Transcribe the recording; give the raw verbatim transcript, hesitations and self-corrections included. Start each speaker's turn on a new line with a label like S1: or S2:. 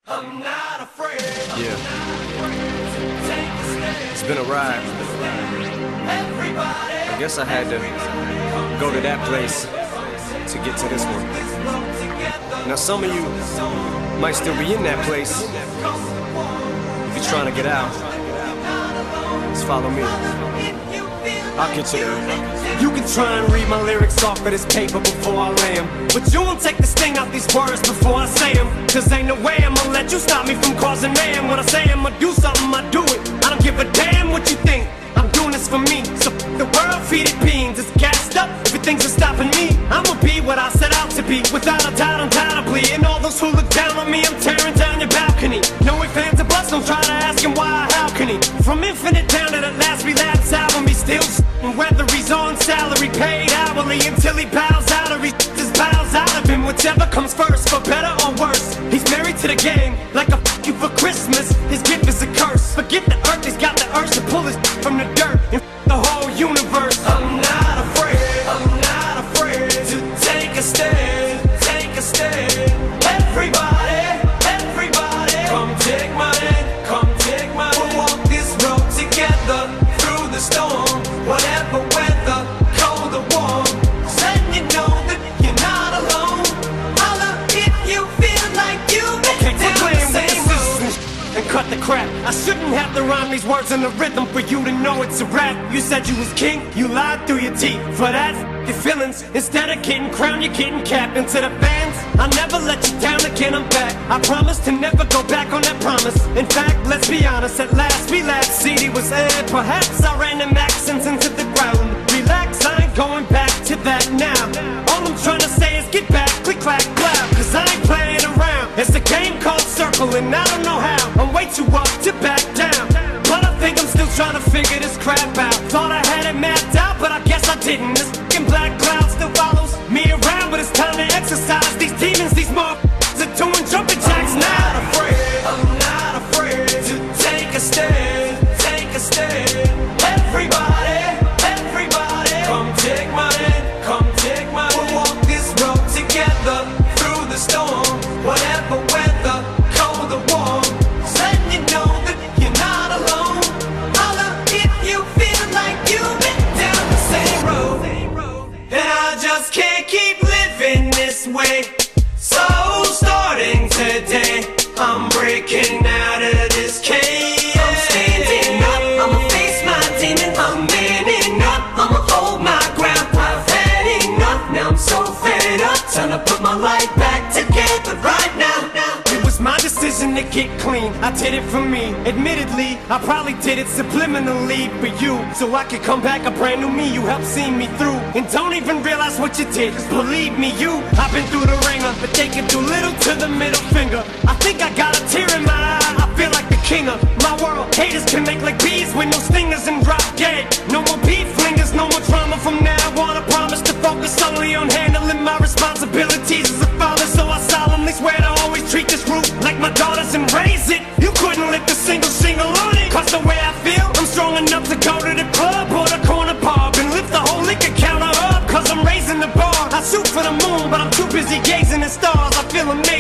S1: I'm not afraid.
S2: Yeah. It's been a ride. I guess I had to go to that place to get to this one. Now some of you might still be in that place. If you're trying to get out, just follow me. I'll get you there.
S1: You can try and read my lyrics off of this paper before I lay 'em, but you won't take the sting out these words before I say 'em. Cause ain't no way I'ma let you stop me from causing mayhem. When I say I'ma do something, I do it. I don't give a damn what you think. I'm doing this for me. So f the world, feed it beans. It's gassed up, everything's stopping me. I'ma be what I set out to be, without a doubt, undoubtedly. And all those who look down on me, I'm tearing down your balcony. No ifs, ands, or buts, don't try to ask him why or how can he. From Infinite down to the last relapse album, he's still s***ing. Whether he's on salary, paid hourly, until he bows out or he just bows out of him. Whichever comes first, for better or worse. He's married to the game, like a f*** you for Christmas. His gift is a curse. Forget the earth, he's got the urge to pull his from the dirt and f*** the whole universe. I'm not afraid, I'm not afraid to take a stand, take a stand. Everybody, everybody, come take my hand, come take my hand. We'll walk this road together through the storm, whatever weather, cold or warm. Just letting you know that you're not alone. Holla if you feel like you've been down the same road. And cut the crap. I shouldn't have to rhyme these words in the rhythm for you to know it's a rap. You said you was king, you lied through your teeth. For that, your feelings, instead of getting crowned, you're getting capped. And to the fans, I'll never let you down again, I'm back. I promise to never go back on that promise. In fact, let's be honest, at last we laughed. C D was aired, perhaps I ran them accents into the ground. Relax, I ain't going back to that now. All I'm trying to say is get back, click, clack, clap. Cause I ain't playing around. It's a game called Circle and I don't know how. I'm way too up to back down, but I think I'm still trying to figure this crap out. Thought I had it mapped out, but I guess I didn't. This f***ing black cloud still follows me around, but it's time to exercise these demons. These motherfuckers are doing jumping jacks now. I'm not afraid, I'm not afraid to take a stand, take a stand. Everybody, everybody, come take my hand, come take my hand. We'll walk this road together through the storm, whatever weather, cold or warm. Just letting you know that you're not alone. Holla if you feel like you've been down the same road. And I just can't keep living this way. So starting today, I'm breaking out of this cage. I'm standing up, I'ma face my demon. I'm manning up, I'ma hold my ground. I've had enough, now I'm so fed up. Time to put my life back together right now. It was my decision to get clean, I did it for me. Admittedly, I probably did it subliminally for you, so I could come back a brand new me. You helped see me through, and don't even realize what you did. Cause believe me, you, I've been through the ringer, but they can do little to the middle finger. I think I got a tear in my eye, I feel like the king of my world. Haters can make like bees with no stingers and drop dead. No more beef flingers, no more drama from now on. I promise to focus only on handling my responsibilities as a father. So I solemnly swear to always treat this group like my daughters and raise it. You couldn't lift a single shingle on it. Cause the way I feel, I'm strong enough to go to the club or the corner pub and lift the whole liquor counter up. Cause I'm raising the bar. I shoot for the moon, but I'm too busy gazing at stars. I feel amazing.